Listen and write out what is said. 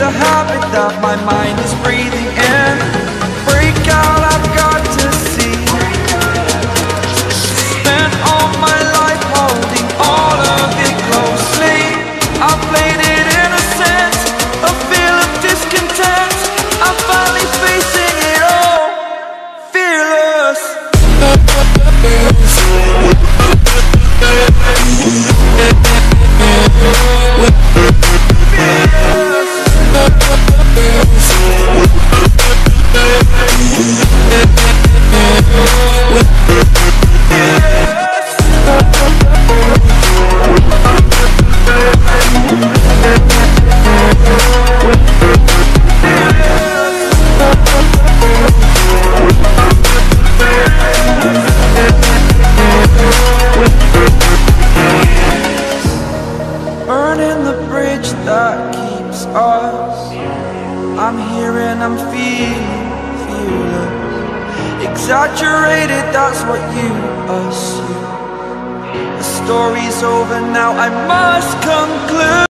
a habit that my mind is breathing in. Break out, I've got to see. Spent all my life holding all of it closely. I played it innocent, a feel of discontent. I'm finally facing it all, fearless. Burning the bridge that keeps us. I'm here and I'm feeling fearless. Exaggerated, that's what you assume. The story's over now, I must conclude.